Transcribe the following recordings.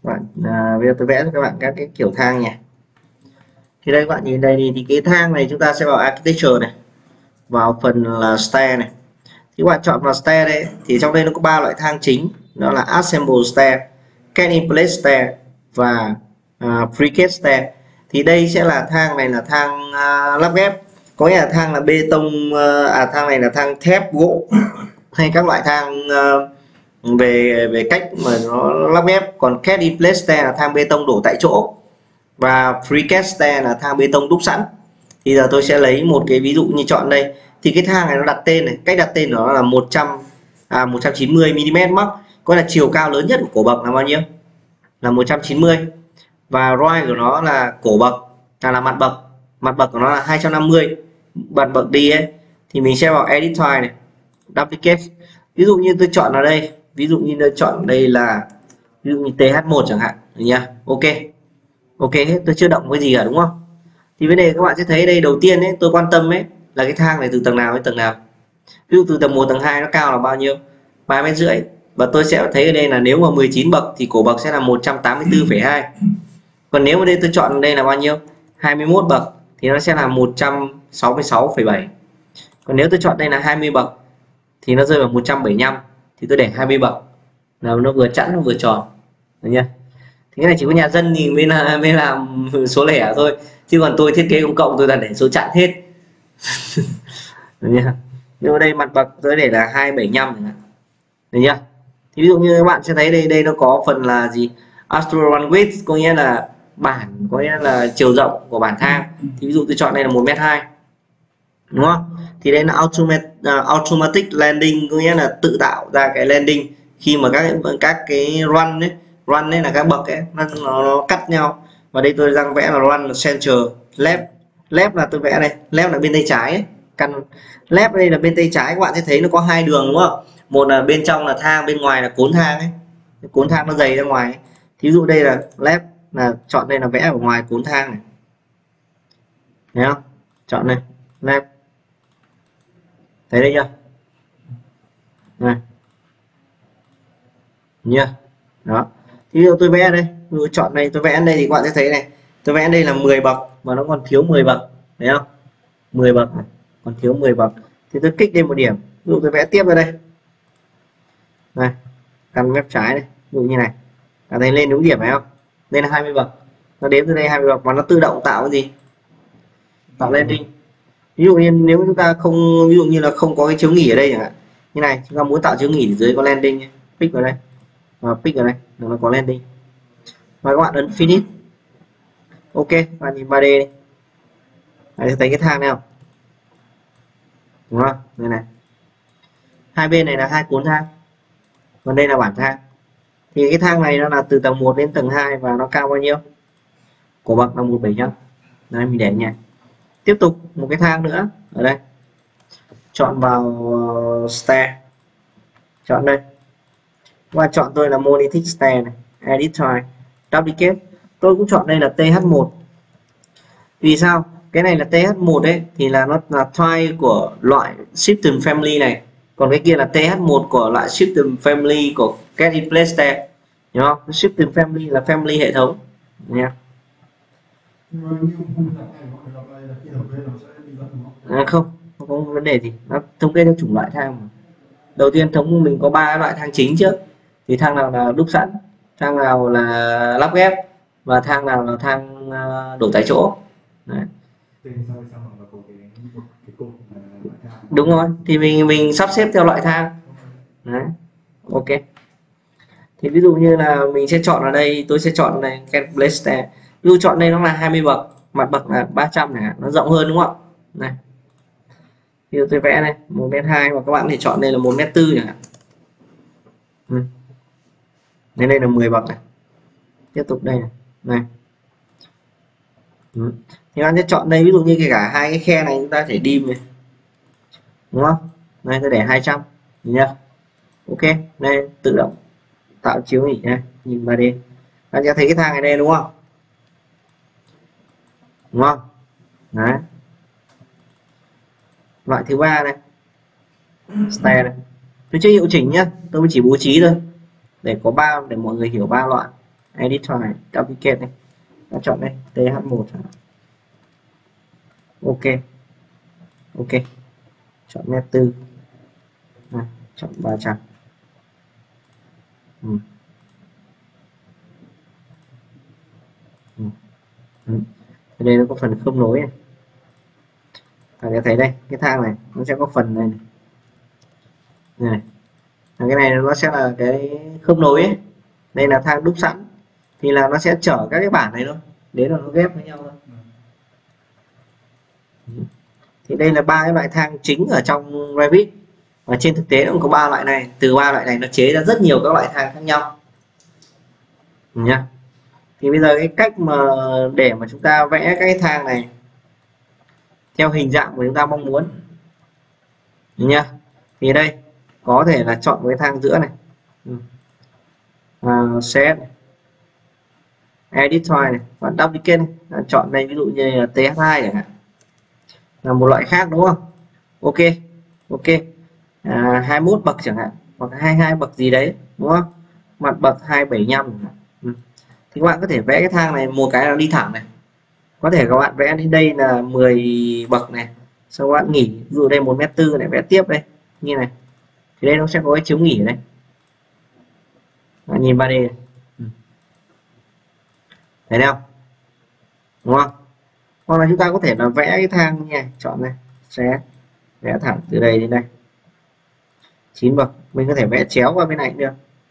Bây giờ tôi vẽ cho các bạn các cái kiểu thang nhỉ. Thì đây các bạn nhìn đây thì cái thang này chúng ta sẽ vào architecture này, vào phần là stair này. Thì các bạn chọn vào stair đây thì trong đây nó có 3 loại thang chính, đó là assemble stair, can in place stair và precast stair. Thì đây sẽ là thang này là thang lắp ghép, có nghĩa là thang là bê tông, thang này là thang thép gỗ hay các loại thang về về cách mà nó lắp ghép. Còn can in place stair là thang bê tông đổ tại chỗ và precast stair là thang bê tông đúc sẵn. Thì giờ tôi sẽ lấy một cái ví dụ như chọn đây, thì cái thang này nó đặt tên này, cách đặt tên của nó là 190 mm móc, có là chiều cao lớn nhất của cổ bậc là bao nhiêu, là 190, và roi của nó là cổ bậc là mặt bậc của nó là 250, mặt bậc đi ấy. Thì mình sẽ vào edit file này, duplicate. Ví dụ như tôi chọn ở đây, ví dụ như tôi chọn đây là ví dụ như TH1 chẳng hạn nha. Ok hết, tôi chưa động cái gì cả đúng không? Thì vấn đề các bạn sẽ thấy đây, đầu tiên ấy tôi quan tâm ấy là cái thang này từ tầng nào đến tầng nào. Ví dụ từ tầng 1 tầng 2 nó cao là bao nhiêu, 3,5 m, và tôi sẽ thấy ở đây là nếu mà 19 bậc thì cổ bậc sẽ là 184,2. Còn nếu mà đây tôi chọn đây là bao nhiêu, 21 bậc thì nó sẽ là 166,7. Còn nếu tôi chọn đây là 20 bậc thì nó rơi vào 175, thì tôi để 20 bậc là nó vừa chẵn nó vừa tròn, được chưa? Thì cái này chỉ có nhà dân thì mới làm số lẻ thôi, chứ còn tôi thiết kế công cộng tôi là để số chẵn hết. Được chưa? Nhưng ở đây mặt bậc tôi để là 275 chẳng hạn, được chưa? Thì ví dụ như các bạn sẽ thấy đây nó có phần là gì, actual width, có nghĩa là bản, có nghĩa là chiều rộng của bản thang. Thì ví dụ tôi chọn đây là 1,2 m, đúng không? Thì đây là automatic landing, có nghĩa là tự tạo ra cái landing khi mà các cái run ấy là các bậc ấy nó cắt nhau. Và đây tôi đang vẽ là run center left là tôi vẽ đây, left là bên tay trái ấy. Căn left đây là bên tay trái, các bạn sẽ thấy nó có hai đường đúng không? Một là bên trong là thang, bên ngoài là cốn thang ấy, cốn thang nó dày ra ngoài ấy. Thí dụ đây là left, là chọn đây là vẽ ở ngoài cốn thang này, thấy không? Chọn đây left, thấy đây chưa này nhá. Đó, thì ví dụ tôi vẽ đây, tôi chọn đây, tôi vẽ đây thì các bạn sẽ thấy này, tôi vẽ đây là 10 bậc mà nó còn thiếu 10 bậc, thấy không? 10 bậc này, còn thiếu 10 bậc thì tôi kích lên một điểm, ví dụ tôi vẽ tiếp vào đây này, căn mép trái này, ví dụ như này, cảm thấy lên đúng điểm phải không? Đây là 20 bậc, nó đếm từ đây 20 bậc và nó tự động tạo cái gì, tạo landing. Ví dụ như nếu chúng ta không, ví dụ như là không có cái chiếu nghỉ ở đây chẳng hạn, như này chúng ta muốn tạo chiếu nghỉ thì dưới có landing, pick vào đây và pick vào đây là nó có landing, và các bạn ấn finish. Ok, bạn nhìn 3D đi, thấy cái thang này không, đúng không? Đây này, hai bên này là hai cốn thang, còn đây là bản thang. Thì cái thang này nó là từ tầng 1 đến tầng 2 và nó cao bao nhiêu, cổ bậc là 175. Đây mình để nhỉ. Tiếp tục một cái thang nữa ở đây, chọn vào stair, chọn đây và chọn tôi là monolithic stair này, edit file, duplicate. Tôi cũng chọn đây là TH1. Vì sao? Cái này là TH1 đấy thì là nó là file của loại system family này, còn cái kia là TH1 của loại system family của get in place stair, hiểu không? System family là family hệ thống nha. Không có vấn đề gì, nó thống kê theo chủng loại thang mà. Đầu tiên mình có 3 loại thang chính trước, thì thang nào là đúc sẵn, thang nào là lắp ghép và thang nào là thang đổ tại chỗ. Đấy. Đúng rồi, thì mình sắp xếp theo loại thang. Đấy. Ok, thì ví dụ như là mình sẽ chọn ở đây, tôi sẽ chọn này get place stair. Ví dụ chọn đây nó là 20 bậc, mặt bậc là 300 này, nó rộng hơn đúng không? Này, ví dụ tôi vẽ này 1,2 m và các bạn thì chọn đây là 1,4 m chẳng hạn. Đây là 10 bậc này, tiếp tục đây này. Thì bạn sẽ chọn đây, ví dụ như cả hai cái khe này chúng ta thể dim này, đúng không? Đây tôi để 200 nhá. Ok, đây tự động tạo chiếu nghỉ này, nhìn 3D. Bạn sẽ thấy cái thang này đây đúng không? Đúng không? Đấy. Loại thứ ba này, stair này, tôi chưa hiệu chỉnh nhá, tôi chỉ bố trí thôi để có 3, để mọi người hiểu 3 loại. edit file, duplicate này, ta chọn đây th1, ok, ok, chọn mét 4 này, chọn 300. Ừ. Ừ. Ừ. Đây nó có phần khớp nối này. Ta sẽ thấy đây cái thang này nó sẽ có phần này, này. Cái này nó sẽ là cái khớp nối ấy. Đây là thang đúc sẵn thì là nó sẽ chở các cái bản này thôi, đấy là nó ghép với nhau thôi. Thì đây là ba cái loại thang chính ở trong Revit, và trên thực tế cũng có ba loại này, từ ba loại này nó chế ra rất nhiều các loại thang khác nhau nhá. Thì bây giờ cái cách mà để mà chúng ta vẽ cái thang này theo hình dạng của chúng ta mong muốn nhá, thì đây có thể là chọn cái thang giữa này, set edit file này, và duplicate này. Chọn đây ví dụ như là th2 chẳng hạn, là một loại khác đúng không? Ok, ok, 21 bậc chẳng hạn, hoặc 22 bậc gì đấy đúng không? Mặt bậc 275 chẳng hạn. Thì các bạn có thể vẽ cái thang này một cái là đi thẳng này, có thể các bạn vẽ đến đây là 10 bậc này, sau các bạn nghỉ, ví dụ đây 1m4 này, vẽ tiếp đây như này, thì đây nó sẽ có cái chấm nghỉ ở đây. Bạn nhìn 3D này. Thấy không, đúng không? Hoặc là chúng ta có thể là vẽ cái thang như này, chọn này, sẽ vẽ thẳng từ đây đến đây 9 bậc, mình có thể vẽ chéo qua bên này cũng được.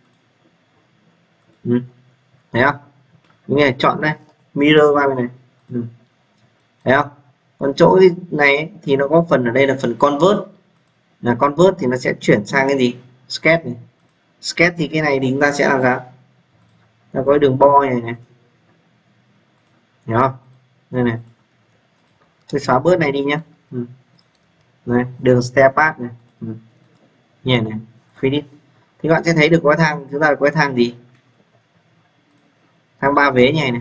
Thấy không, như này, chọn đây mirror qua bên này. Thấy không? Còn chỗ này ấy, thì nó có phần ở đây là phần convert, là convert thì nó sẽ chuyển sang cái gì, sketch này. Sketch thì cái này thì chúng ta sẽ làm sao, nó có đường bo này này, hiểu không? Đây này, tôi xóa bớt này đi nhé. Này, đường step path này, như này, finish. Thì các bạn sẽ thấy được có thang, chúng ta có cái thang gì, thang 3 vế như này này.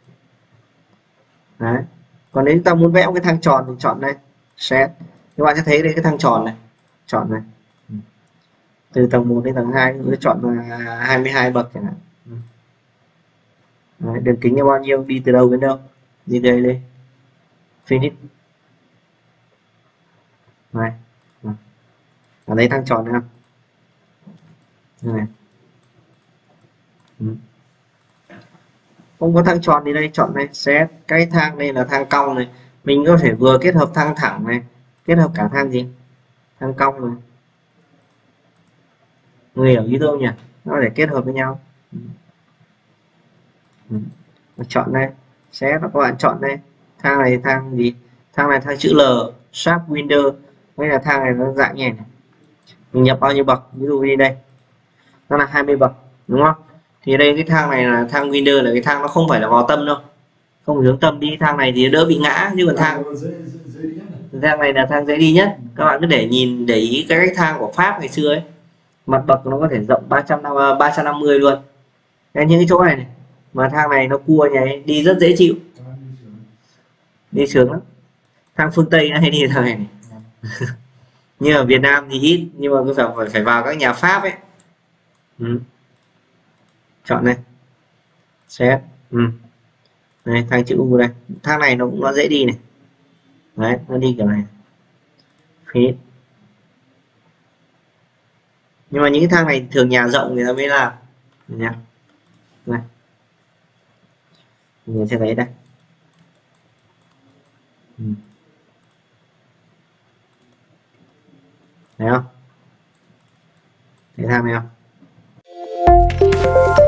Đấy. Còn nếu chúng ta muốn vẽ một cái thang tròn thì chọn đây set, các bạn sẽ thấy đây cái thang tròn này, chọn này, từ tầng 1 đến tầng 2 tôi chọn là 22 bậc chẳng hạn. Đấy, đường kính là bao nhiêu, đi từ đâu đến đâu, đi đây đây, finish này. Ở đây thang tròn này không, này. Không có thang tròn thì đây chọn này set, cái thang đây là thang cong này, mình có thể vừa kết hợp thang thẳng này, kết hợp cả thang gì, thang cong này, người hiểu ý tôi nhỉ, nó để kết hợp với nhau. Chọn đây set, các bạn chọn đây thang này, thang gì, thang này thang chữ L sharp window, đây là thang này nó dạng như này, mình nhập bao nhiêu bậc, ví dụ như đây nó là 20 bậc đúng không, thì đây cái thang này là thang window, là cái thang nó không phải là vào tâm đâu, không hướng tâm đi, thang này thì đỡ bị ngã, nhưng còn thang này là thang dễ đi nhất. Các bạn cứ để ý cái cách thang của Pháp ngày xưa ấy, mặt bậc nó có thể rộng 350 luôn. Nên những cái chỗ này, mà thang này nó cua nhảy đi rất dễ chịu, đi sướng lắm. Thang phương Tây nó hay đi thang này, nhưng ở Việt Nam thì ít, nhưng mà cứ phải vào các nhà Pháp ấy. Chọn này set, này thang chữ U đây, thang này nó cũng nó dễ đi này, đấy nó đi kiểu này fit. Nhưng mà những cái thang này thường nhà rộng người ta mới làm nha. Này mình sẽ thấy đây, thấy không, thấy thang này không?